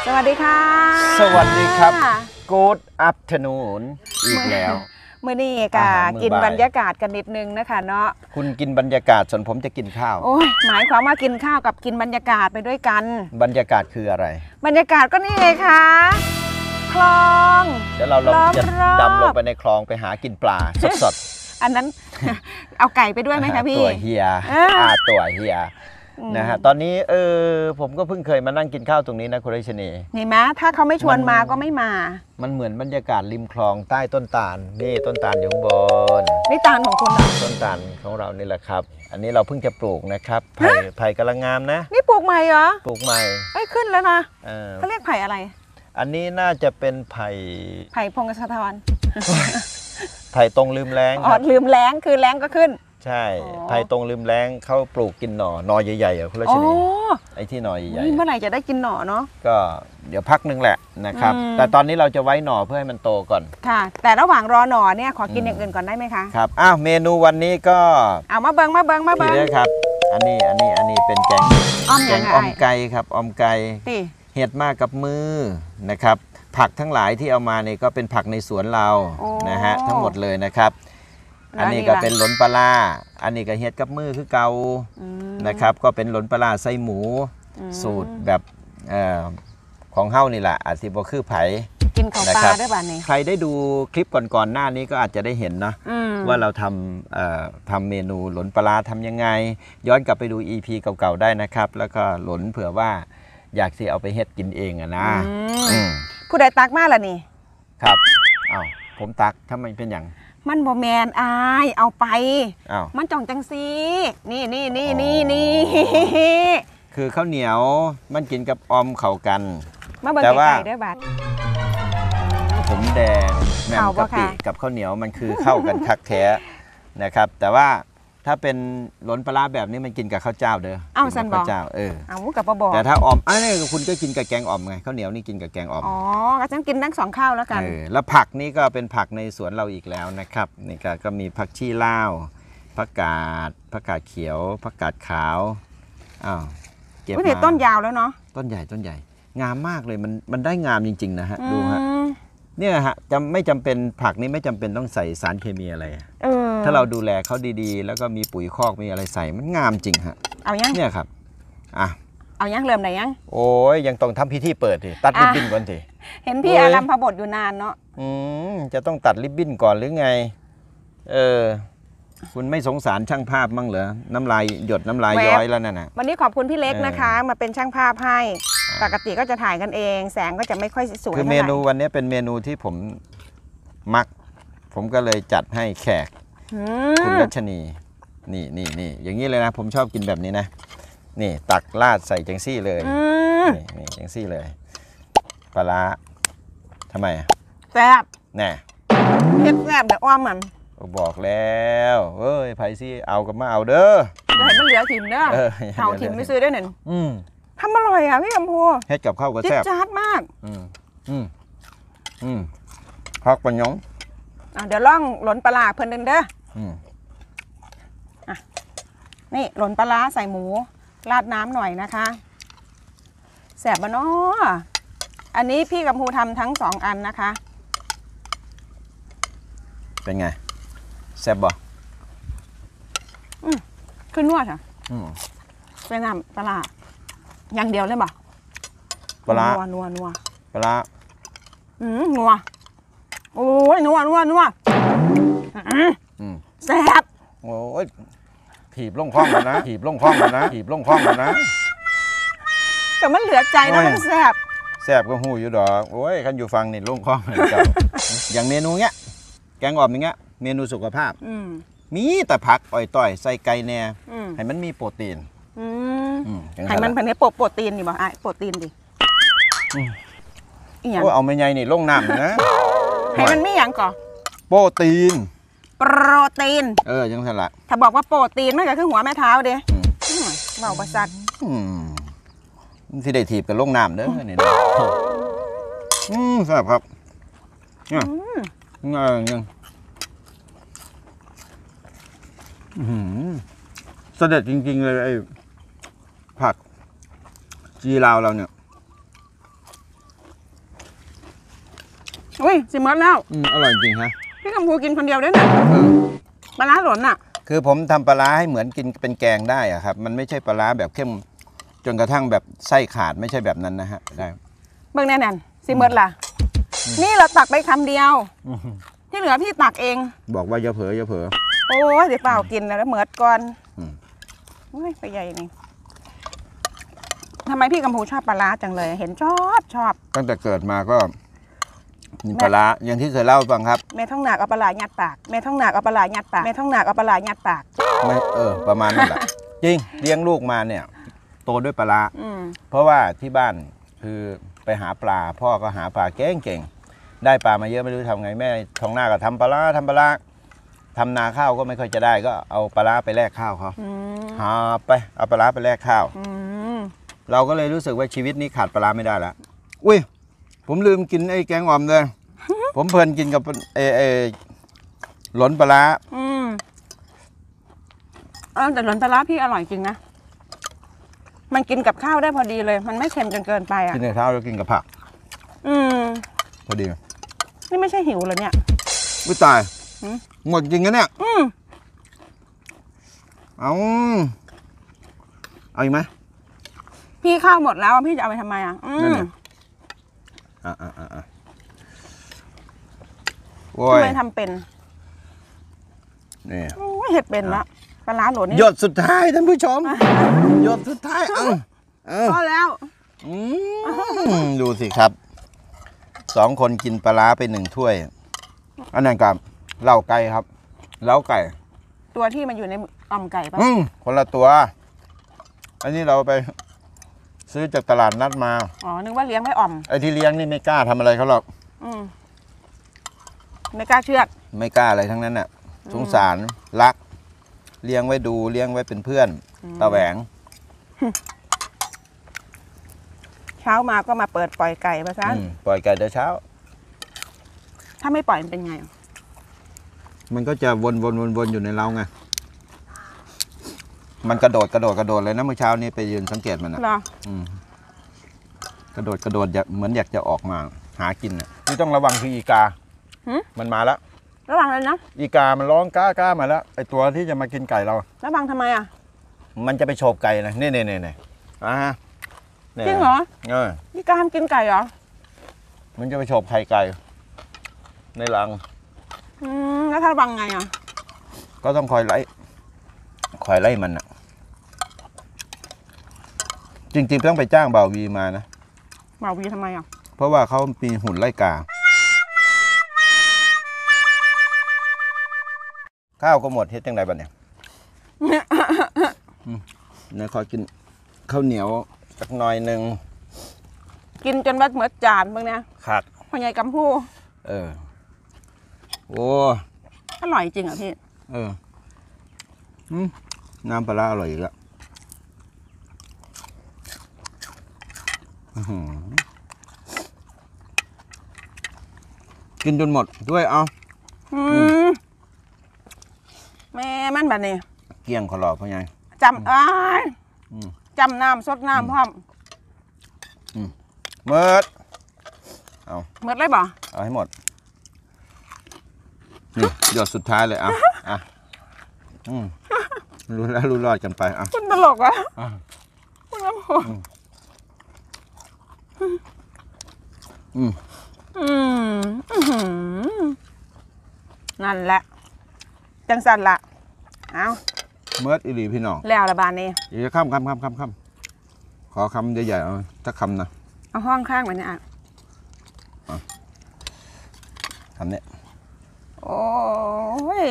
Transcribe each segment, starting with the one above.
สวัสดีค่ะสวัสดีครับ Good afternoon อีกแล้วเมื่อนี้ก็กินบรรยากาศกันนิดนึงนะคะเนาะคุณกินบรรยากาศส่วนผมจะกินข้าวโอ้ยหมายความว่ากินข้าวกับกินบรรยากาศไปด้วยกันบรรยากาศคืออะไรบรรยากาศก็นี่ไงคะคลองเดี๋ยวเราจะดำลงไปในคลองไปหากินปลาสดๆอันนั้นเอาไก่ไปด้วยไหมคะพี่ตัวเฮียตัวเฮียนะฮะตอนนี้ผมก็เพิ่งเคยมานั่งกินข้าวตรงนี้นะคุณรัชนีเห็นไหมถ้าเขาไม่ชวนมาก็ไม่มามันเหมือนบรรยากาศริมคลองใต้ต้นตาลนี่ต้นตาลอยู่บนนี่ตาลของคุณเหรอต้นตาลของเรานี่แหละครับอันนี้เราเพิ่งจะปลูกนะครับไผ่กำลังงามนะนี่ปลูกใหม่เหรอปลูกใหม่ขึ้นแล้วนะเขาเรียกไผ่อะไรอันนี้น่าจะเป็นไผ่พงศธรไผ่ตรงลืมแล้งอ๋อลืมแล้งคือแล้งก็ขึ้นใช่ไผ่ตรงลืมแล้งเขาปลูกกินหน่อใหญ่ๆอ่ะคุณรัชนีไอ้ที่หน่อใหญ่เมื่อไหร่จะได้กินหน่อเนาะก็เดี๋ยวพักนึงแหละนะครับแต่ตอนนี้เราจะไว้หน่อเพื่อให้มันโตก่อนค่ะแต่ระหว่างรอหน่อเนี่ยขอกินอย่างอื่นก่อนได้ไหมคะครับเมนูวันนี้ก็เอามาเบิ้งนี่ครับอันนี้เป็นแกงอมไก่ครับอมไก่เห็ดมากกับมือนะครับผักทั้งหลายที่เอามาเนี่ยก็เป็นผักในสวนเรานะฮะทั้งหมดเลยนะครับอันนี้ก็เป็นหลนปลาอันนี้ก็เห็ดกับมือคือเกานะครับก็เป็นหลนปลาไส้หมูสูตรแบบของเฮ้านี่แหละอาจจะบ่คือไผ่กินของปลาได้ป่ะนี่ใครได้ดูคลิปก่อนๆหน้านี้ก็อาจจะได้เห็นนะว่าเราทำเมนูหลนปลาทำยังไงย้อนกลับไปดู EP เก่าๆได้นะครับแล้วก็หลนเผื่อว่าอยากสิเอาไปเฮ็ดกินเองอะนะผู้ใดตักมาล่ะนี่ครับผมตักถ้ามันเป็นอย่างมันบ่แมนอายเอาไปมันจ่องจังซีนี่คือข้าวเหนียวมันกินกับอมเข้ากันแต่ว่าด้วยบัดผมแดงแหม่มกะปิกับข้าวเหนียวมันคือเข้ากันคักแท้นะครับแต่ว่าถ้าเป็นหลนปลาแบบนี้มันกินกับข้าวเจ้าเด้อสันบอกข้าวเจ้าเอากับปลาบอกแต่ถ้าอมนี่คุณก็กินกับแกงอมไงข้าวเหนียวนี่กินกับแกงอมก็ฉันกินทั้ง2ข้าวแล้วกันแล้วผักนี่ก็เป็นผักในสวนเราอีกแล้วนะครับนี่ก็มีผักชีลาวผักกาดเขียวผักกาดขาวเก็บมาต้นยาวแล้วเนาะต้นใหญ่งามมากเลยมันได้งามจริงๆนะฮะดูฮะเนี่ยฮะไม่จำเป็นผักนี้ไม่จำเป็นต้องใส่สารเคมีอะไรถ้าเราดูแลเขาดีๆแล้วก็มีปุ๋ยคอกมีอะไรใส่มันงามจริงฮะเอายังเนี่ยครับเอายังเริ่มไหนยังโอ้ยยังต้องทำพิธีเปิดทีตัดริบบิ้นก่อนทีเห็นพี่อารัมพบทอยู่นานเนาะจะต้องตัดริบบิ้นก่อนหรือไงคุณไม่สงสารช่างภาพมั้งเหรอน้ำลายหยดน้ำลายย้อยแล้วนั่นน่ะวันนี้ขอบคุณพี่เล็กนะคะมาเป็นช่างภาพให้ปกติก็จะถ่ายกันเองแสงก็จะไม่ค่อยสวยคือเมนูวันนี้เป็นเมนูที่ผมมักผมก็เลยจัดให้แขกคุณรัชนีนี่อย่างนี้เลยนะผมชอบกินแบบนี้นะนี่ตักราดใส่จังซี่เลยนี่จังซี่เลยปลาทำไมแซ่บแน่เผ็ดแซ่บแต่อ้อมมันบอกแล้วเฮ้ยไผ่ซี่เอากับมาเอาเด้อจะเห็นมันเหลือถิ่มเด้อเอาถิ่มไม่ซื้อได้หนึ่งทำอร่อยอ่ะพี่กำพูเฮ็ดกับข้าวก็แซ่บจัดมากพักปัญญงเดี๋ยวล่องหลนปลาเพิ่นเด้อนี่หลนปลาใส่หมูราดน้ำหน่อยนะคะแซ่บบ่เนาะอันนี้พี่กำพูทำทั้ง2อันนะคะเป็นไงแซ่บบ่ขึ้นนวดอ่ะเป็นน้ำปลาอย่างเดียวเลยบ่ปลานัวปลานัวโอ้ยนัวแซ่บโอ้ยถีบลงคล้องกันนะถีบลงคล้องกันนะแต่มันเหลือใจนะมันแซ่บก็หูอยู่ดอกโอ้ยคันอยู่ฟังนี่ลงคล้องเหมือนกันอย่างเมนูเงี้ยแกงอ่อมอย่างเงี้ยเมนูสุขภาพมีแต่ผักอ่อยต่อยใส่ไก่แน่ให้มันมีโปรตีนให้มันเป็นโปรตีนนี่บ่โปรตีนดิเอาไม่ใหญ่นี่ลงน้ำนะให้มันมีอย่างก่อโปรตีนยังไงล่ะถ้าบอกว่าโปรตีนมันก็คือหัวแม่เท้าเด้เบาประสัดที่ได้ถีบกับลงน้ำเด้อนี่แซ่บครับยังเสด็จจริงๆเลยไอ้ผักจีลาวเราเนี่ยอุ้ยสิมดแล้วอร่อยจริงฮะพี่กัมพูกินคนเดียวด้วยนะปลาร้าหล่นอ่ะคือผมทำปลาร้าให้เหมือนกินเป็นแกงได้อะครับมันไม่ใช่ปลาร้าแบบเข้มจนกระทั่งแบบไส้ขาดไม่ใช่แบบนั้นนะฮะได้เบิ่งแน่นสิมดล่ะนี่เราตักไปคำเดียวที่เหลือพี่ตักเองบอกว่าอย่าเผลออย่าเผลอโอ้ยเดี๋ยวเปล่ากินแล้วเหมิดก่อนไปใหญ่นี่ทำไมพี่กัมพูชอบปลาร้าจังเลยเห็นชอบตั้งแต่เกิดมาก็มีปลาร้าอย่างที่เคยเล่าฟังครับแม่ท้องหนักเอาปลาร้ายัดปากแม่ท้องหนักเอาปลาร้ายัดปากแม่ท้องหนักเอาปลาร้ายัดปากไม่ประมาณนั้นแหละจริงเลี้ยงลูกมาเนี่ยโตด้วยปลาร้าเพราะว่าที่บ้านคือไปหาปลาพ่อก็หาปลาเก่งได้ปลามาเยอะไม่รู้ทำไงแม่ท้องหน้าก็ทำปลาร้าทำนาข้าวก็ไม่ค่อยจะได้ก็เอาปลาร้าไปแลกข้าวเขาหาไปเอาปลาร้าไปแลกข้าวเราก็เลยรู้สึกว่าชีวิตนี้ขาดปลาร้าไม่ได้แล้วอุ้ยผมลืมกินไอ้แกงอ่อมเลยผมเพลินกินกับหลนปลาร้าแต่หลนปลาร้าพี่อร่อยจริงนะมันกินกับข้าวได้พอดีเลยมันไม่เค็มจนเกินไปอ่ะกินกับข้าวแล้วกินกับผักพอดีนี่ไม่ใช่หิวเลยเนี่ยไม่ตายหมดจริงนะเนี่ยเอาอีกไหมพี่ข้าวหมดแล้วพี่จะเอาไปทำไมอ่ะทำไมทำเป็นนี่เห็ดเป็นละปลาร้าหล่นนี่หยดสุดท้ายท่านผู้ชมหยดสุดท้ายพอแล้วดูสิครับ2 คนกินปลาร้าไป1 ถ้วยอันนั้นกับเหล้าไก่ครับเหล้าไก่ตัวที่มันอยู่ในอ่อมไก่ปะคนละตัวอันนี้เราไปซื้อจากตลาดนัดมานึกว่าเลี้ยงไว้อ่อมไอ้ที่เลี้ยงนี่ไม่กล้าทำอะไรเขาหรอกไม่กล้าเชือดไม่กล้าอะไรทั้งนั้นน่ะสงสารรักเลี้ยงไว้ดูเลี้ยงไว้เป็นเพื่อนตาแหวงเช้ามาก็มาเปิดปล่อยไก่มาซะปล่อยไก่แต่เช้าถ้าไม่ปล่อยมันเป็นไงมันก็จะวนอยู่ในเล้าไงมันกระโดดเลยนะเมื่อเช้านี้ไปยืนสังเกตมันนะกระโดดเหมือนอยากจะออกมาหากินน่ะที่ต้องระวังคืออีกามันมาแล้วระวังเลยนะอีกามันร้องก้ามาแล้วไอตัวที่จะมากินไก่เราระวังทำไมอ่ะมันจะไปโฉบไก่นะนี่จริงเหรออีกาทำกินไก่เหรอมันจะไปโฉบไข่ไก่ในรังแล้วถ้าระวังไงอ่ะก็ต้องคอยไล่มันอ่ะจริงๆต้องไปจ้างบ่าววีมานะบ่าววีทำไมอ่ะเพราะว่าเขามีหุ่นไล่กาข้าวก็หมดเฮ็ดจังไดบัดเนี่ยเนี่ยขอกินข้าวเหนียวสักหน่อยนึงกินจนวัดเหมือนจานบ้างเนี่ยครับพ่อใหญ่กำพูโอ้อร่อยจริงอ่ะพี่น้ำปลาอร่อยอีกแล้วกินจนหมดด้วยเอาแม่มันแบบนี้เกี่ยงขอหล่อพ่อใหญ่จำน้ำสดน้ำพร้อมเมิดเอาเมิดเลยบ่เอาให้หมดนี่หยดสุดท้ายเลยรู้แล้วรู้รอดกันไปคุณตลกอ่ะคุณน้ำหอมนั่นแหละจังสันละเอาเมื่ออีหลีพี่น้องแล้วละบานนี้อย่าข้ามขอคำใหญ่ๆเอาสักคำนะเอาห้องข้างไว้เนี่ยคำนี้โอ้ย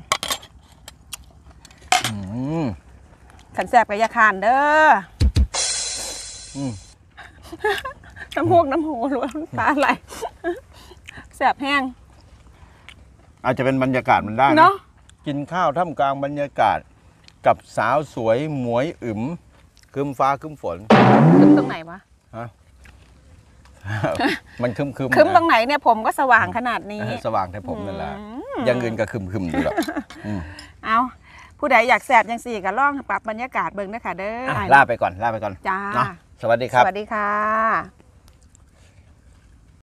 ขันแสบกับยาคานเด้อน้ำมูกน้ำหูล้วนตาไหลแสบแห้งอาจจะเป็นบรรยากาศมันได้เนาะกินข้าวท่ามกลางบรรยากาศกับสาวสวยหมวยอึ๋มคืมฟ้าคืมฝนคืมตรงไหนวะมันคืมตรงไหนเนี่ยผมก็สว่างขนาดนี้สว่างแต่ผมนั่นแหละยังเงินก็คืมอยู่หรอกเอาผู้ใดอยากแสบยังสี่ก็ล่องปรับบรรยากาศเบิ่งนะคะเด้อลาไปก่อนจ้าสวัสดีครับสวัสดีค่ะ